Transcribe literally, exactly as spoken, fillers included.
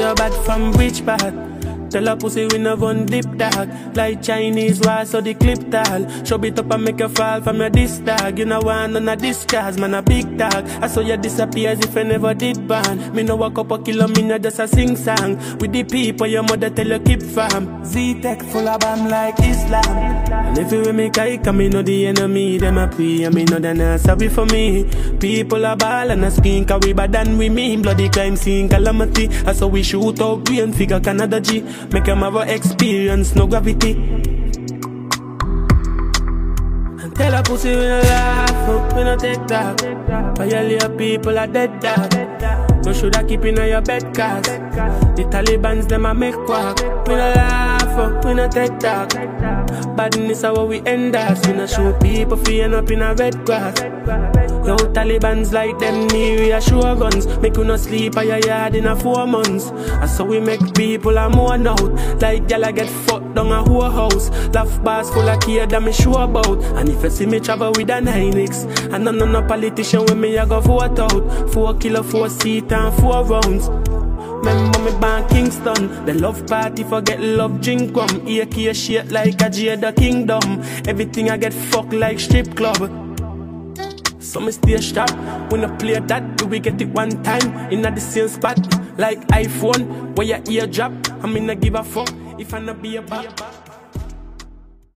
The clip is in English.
you're bad from which part? Tell a pussy we no one dip dog. Like Chinese wall so the clip tall. Show it up and make you fall from your disc dog. You know want none of this cause, man a big dog. I saw you disappear as if I never did ban. Me no walk up a kilo, me no just a sing song. With the people your mother tell you keep farm. Z-Tech full of bomb like Islam. And if you with me kike, me know the enemy. Them a pray and me know they not sorry for me. People a ball and a scream cause we bad than we mean. Bloody crime scene calamity. I saw we shoot out we and figure Canada G. Make them have a experience, no gravity. And tell a pussy we no laugh, we no take talk. Violate people are dead dog. No shoulda keep in your bed cause the Taliban's them a make quack. We no laugh, we no take talk. Badness is how we end us. We no show people feeling up in a red grass. Yo, Taliban's like them need reassure guns. Make you no sleep at your yard in a four months. And so we make people a mourn out. Like y'all get fucked down a whole house. Laugh bars full of kids that me sure about. And if you see me travel with a nine X, and none of no politician when me I go vote out. Four kilo, four seat and four rounds. Remember me born Kingston. The love party forget love drink rum. A K shit like a Jada Kingdom. Everything I get fucked like strip club. So me stay sharp, we no play that, do we get it one time, in the same spot, like iPhone, where your ear drop, I mean I give a fuck, if I not be a bad.